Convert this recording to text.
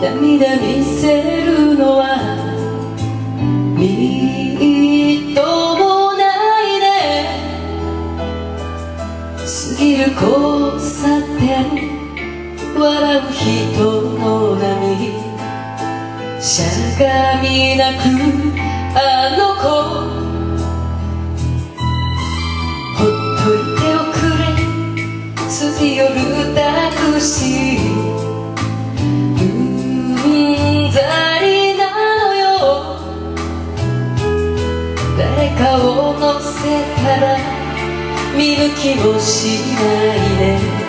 涙見せるのはみっともないね。過ぎる交差点笑う人の波、しゃがみ泣くあの子、ほっといておくれ、すり寄るタクシー、うんざりなのよ。誰かを乗せたら見向きもしないね。